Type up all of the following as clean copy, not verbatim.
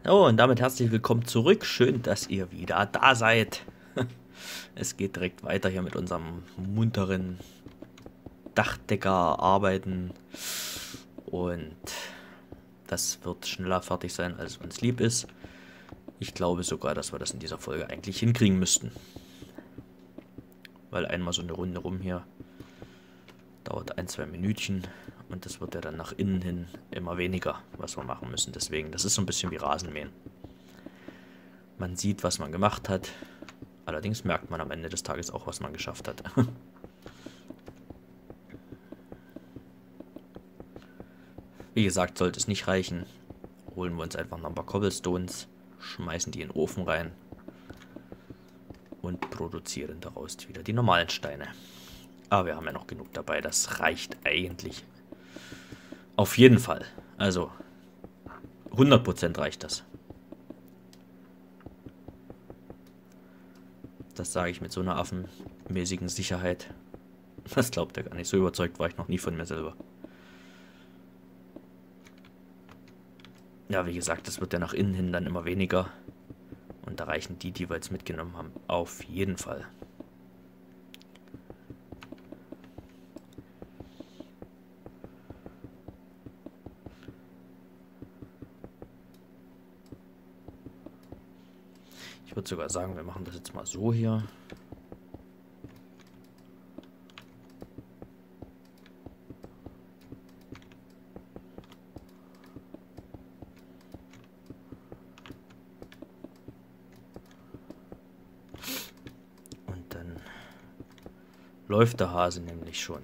Oh, und damit herzlich willkommen zurück. Schön, dass ihr wieder da seid. Es geht direkt weiter hier mit unserem munteren Dachdecker arbeiten. Und das wird schneller fertig sein, als uns lieb ist. Ich glaube sogar, dass wir das in dieser Folge eigentlich hinkriegen müssten. Weil einmal so eine Runde rum hier dauert 1, 2 Minütchen. Und das wird ja dann nach innen hin immer weniger, was wir machen müssen. Deswegen, das ist so ein bisschen wie Rasenmähen. Man sieht, was man gemacht hat. Allerdings merkt man am Ende des Tages auch, was man geschafft hat. Wie gesagt, sollte es nicht reichen, holen wir uns einfach noch ein paar Cobblestones, schmeißen die in den Ofen rein und produzieren daraus wieder die normalen Steine. Aber wir haben ja noch genug dabei, das reicht eigentlich. Auf jeden Fall. Also 100% reicht das. Das sage ich mit so einer affenmäßigen Sicherheit. Das glaubt er gar nicht. So überzeugt war ich noch nie von mir selber. Ja, wie gesagt, das wird ja nach innen hin dann immer weniger. Und da reichen die wir jetzt mitgenommen haben, auf jeden Fall. Ich würde sogar sagen, wir machen das jetzt mal so hier. Und dann läuft der Hase nämlich schon.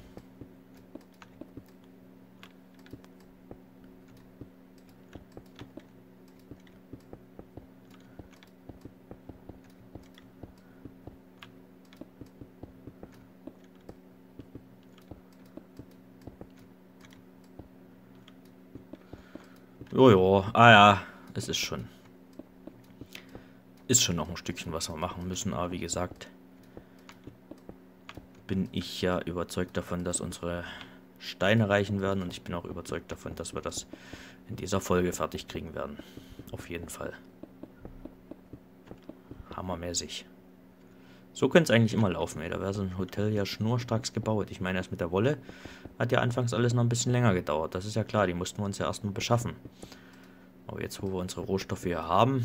Jojo, ja, es ist schon noch ein Stückchen, was wir machen müssen, aber wie gesagt, bin ich ja überzeugt davon, dass unsere Steine reichen werden und ich bin auch überzeugt davon, dass wir das in dieser Folge fertig kriegen werden. Auf jeden Fall. Hammermäßig. So könnte es eigentlich immer laufen, ey. Da wäre so ein Hotel ja schnurstracks gebaut. Ich meine, erst mit der Wolle hat ja anfangs alles noch ein bisschen länger gedauert. Das ist ja klar, die mussten wir uns ja erstmal beschaffen. Aber jetzt, wo wir unsere Rohstoffe hier haben,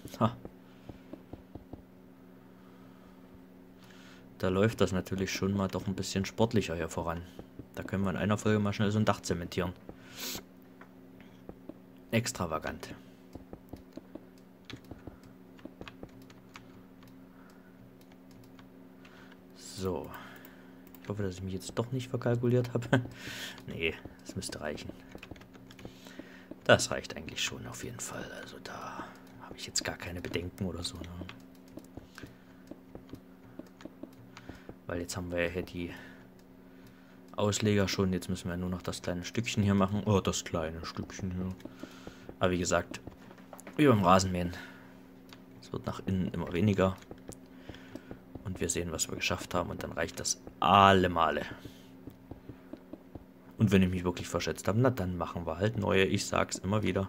da läuft das natürlich schon mal doch ein bisschen sportlicher hier voran. Da können wir in einer Folge mal schnell so ein Dach zementieren. Extravagant. So. Ich hoffe, dass ich mich jetzt doch nicht verkalkuliert habe. Nee, das müsste reichen. Das reicht eigentlich schon auf jeden Fall. Also da habe ich jetzt gar keine Bedenken oder so. Ne? Weil jetzt haben wir ja hier die Ausleger schon. Jetzt müssen wir nur noch das kleine Stückchen hier machen. Oh, das kleine Stückchen hier. Aber wie gesagt, wie beim Rasenmähen. Es wird nach innen immer weniger. Und wir sehen, was wir geschafft haben. Und dann reicht das alle Male. Und wenn ich mich wirklich verschätzt habe, na dann machen wir halt neue. Ich sag's immer wieder.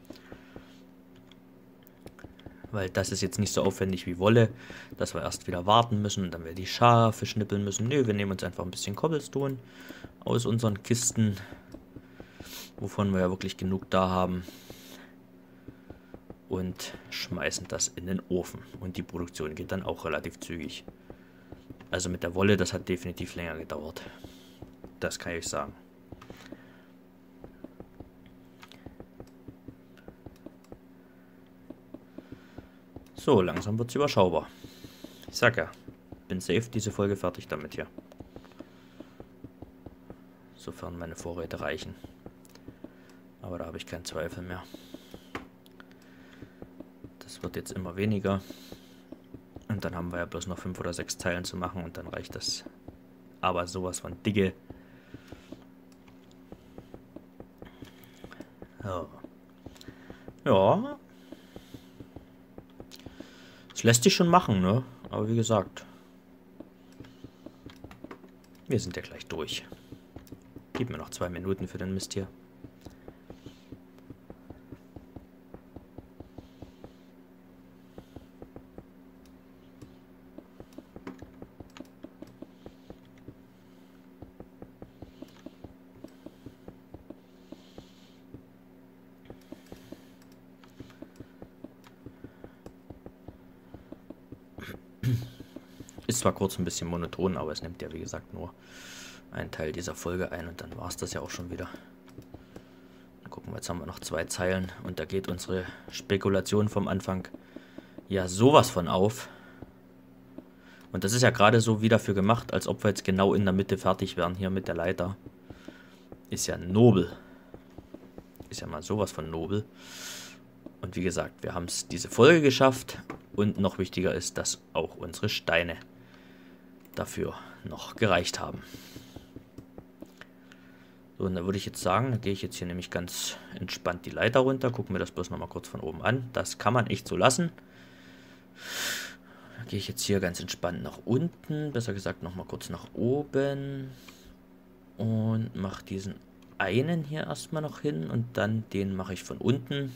Weil das ist jetzt nicht so aufwendig wie Wolle, dass wir erst wieder warten müssen und dann wir die Schafe schnippeln müssen. Nö, wir nehmen uns einfach ein bisschen Cobblestone aus unseren Kisten, wovon wir ja wirklich genug da haben. Und schmeißen das in den Ofen. Und die Produktion geht dann auch relativ zügig. Also mit der Wolle, das hat definitiv länger gedauert. Das kann ich euch sagen. So, langsam wird es überschaubar. Ich sag ja, bin safe diese Folge fertig damit hier. Sofern meine Vorräte reichen. Aber da habe ich keinen Zweifel mehr. Das wird jetzt immer weniger. Und dann haben wir ja bloß noch 5 oder 6 Zeilen zu machen und dann reicht das. Aber sowas von dicke. Ja. Ja. Es lässt sich schon machen, ne? Aber wie gesagt, wir sind ja gleich durch. Gib mir noch 2 Minuten für den Mist hier. Ist zwar kurz ein bisschen monoton, aber es nimmt ja wie gesagt nur einen Teil dieser Folge ein und dann war es das ja auch schon wieder. Dann gucken wir, jetzt haben wir noch 2 Zeilen und da geht unsere Spekulation vom Anfang ja sowas von auf. Und das ist ja gerade so wie dafür gemacht, als ob wir jetzt genau in der Mitte fertig wären hier mit der Leiter. Ist ja nobel. Ist ja mal sowas von nobel. Und wie gesagt, wir haben es diese Folge geschafft. Und noch wichtiger ist, dass auch unsere Steine dafür noch gereicht haben. So, und da würde ich jetzt sagen, da gehe ich jetzt hier nämlich ganz entspannt die Leiter runter. Gucken wir das bloß nochmal kurz von oben an. Das kann man echt so lassen. Da gehe ich jetzt hier ganz entspannt nach unten. Besser gesagt nochmal kurz nach oben. Und mache diesen einen hier erstmal noch hin. Und dann den mache ich von unten.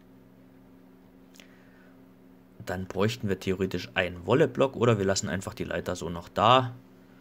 Dann bräuchten wir theoretisch einen Wolleblock oder wir lassen einfach die Leiter so noch da.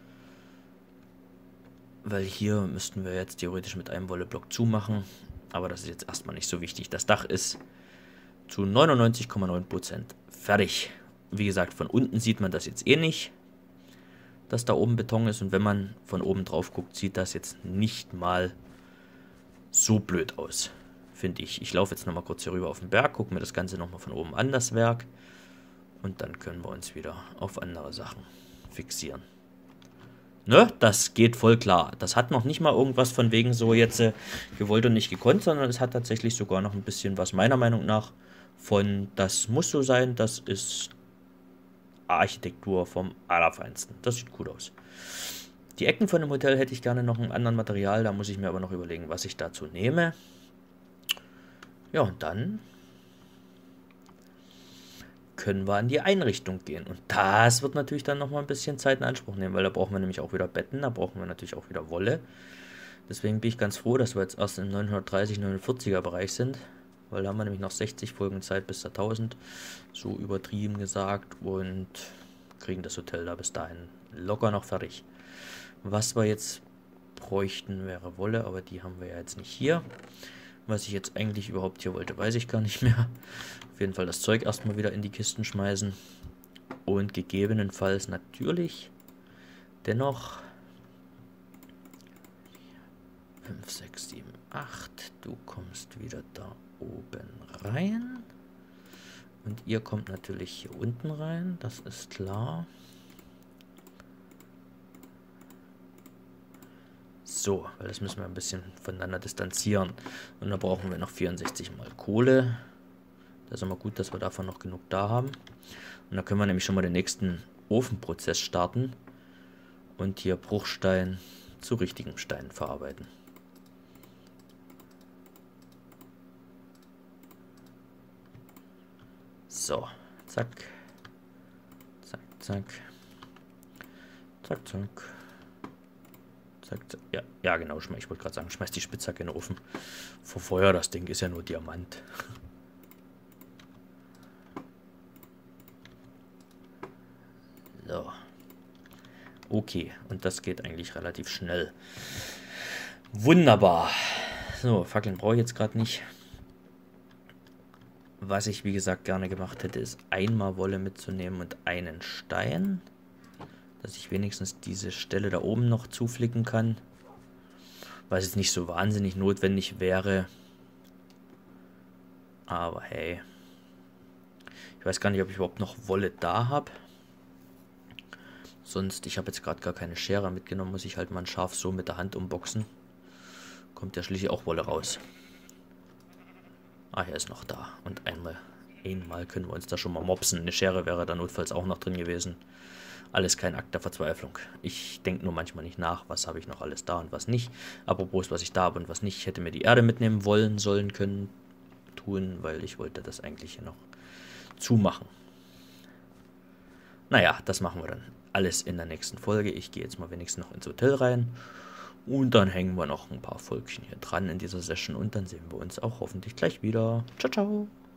Weil hier müssten wir jetzt theoretisch mit einem Wolleblock zumachen. Aber das ist jetzt erstmal nicht so wichtig. Das Dach ist zu 99,9% fertig. Wie gesagt, von unten sieht man das jetzt eh nicht, dass da oben Beton ist. Und wenn man von oben drauf guckt, sieht das jetzt nicht mal so blöd aus, finde ich. Ich laufe jetzt nochmal kurz hier rüber auf den Berg, gucke mir das Ganze nochmal von oben an, das Werk. Und dann können wir uns wieder auf andere Sachen fixieren. Ne, das geht voll klar. Das hat noch nicht mal irgendwas von wegen so jetzt gewollt und nicht gekonnt, sondern es hat tatsächlich sogar noch ein bisschen was meiner Meinung nach von das muss so sein, das ist Architektur vom Allerfeinsten. Das sieht gut aus. Die Ecken von dem Hotel hätte ich gerne noch ein anderes Material, da muss ich mir aber noch überlegen, was ich dazu nehme. Ja, und dann können wir an die Einrichtung gehen. Und das wird natürlich dann nochmal ein bisschen Zeit in Anspruch nehmen, weil da brauchen wir nämlich auch wieder Betten, da brauchen wir natürlich auch wieder Wolle. Deswegen bin ich ganz froh, dass wir jetzt erst im 930, 940er Bereich sind, weil da haben wir nämlich noch 60 Folgen Zeit bis zur 1000, so übertrieben gesagt, und kriegen das Hotel da bis dahin locker noch fertig. Was wir jetzt bräuchten, wäre Wolle, aber die haben wir ja jetzt nicht hier. Was ich jetzt eigentlich überhaupt hier wollte, weiß ich gar nicht mehr. Auf jeden Fall das Zeug erstmal wieder in die Kisten schmeißen. Und gegebenenfalls natürlich dennoch 5, 6, 7, 8. Du kommst wieder da oben rein. Und ihr kommt natürlich hier unten rein, das ist klar. So, weil das müssen wir ein bisschen voneinander distanzieren. Und da brauchen wir noch 64 mal Kohle. Das ist immer gut, dass wir davon noch genug da haben. Und da können wir nämlich schon mal den nächsten Ofenprozess starten. Und hier Bruchstein zu richtigen Steinen verarbeiten. So, zack. Zack, zack. Zack, zack. Ja, genau, ich wollte gerade sagen, schmeiß die Spitzhacke in den Ofen. Verfeuer das Ding, ist ja nur Diamant. So. Okay, und das geht eigentlich relativ schnell. Wunderbar. So, Fackeln brauche ich jetzt gerade nicht. Was ich, wie gesagt, gerne gemacht hätte, ist einmal Wolle mitzunehmen und einen Stein. Dass ich wenigstens diese Stelle da oben noch zuflicken kann. Was jetzt nicht so wahnsinnig notwendig wäre. Aber hey. Ich weiß gar nicht, ob ich überhaupt noch Wolle da habe. Sonst, ich habe jetzt gerade gar keine Schere mitgenommen. Muss ich halt mal ein Schaf so mit der Hand umboxen. Kommt ja schließlich auch Wolle raus. Ah, er ist noch da. Und einmal können wir uns da schon mal mopsen. Eine Schere wäre da notfalls auch noch drin gewesen. Alles kein Akt der Verzweiflung. Ich denke nur manchmal nicht nach, was habe ich noch alles da und was nicht. Apropos, was ich da habe und was nicht. Ich hätte mir die Erde mitnehmen wollen, sollen, können, tun, weil ich wollte das eigentlich hier noch zumachen. Naja, das machen wir dann alles in der nächsten Folge. Ich gehe jetzt mal wenigstens noch ins Hotel rein. Und dann hängen wir noch ein paar Folgchen hier dran in dieser Session. Und dann sehen wir uns auch hoffentlich gleich wieder. Ciao, ciao.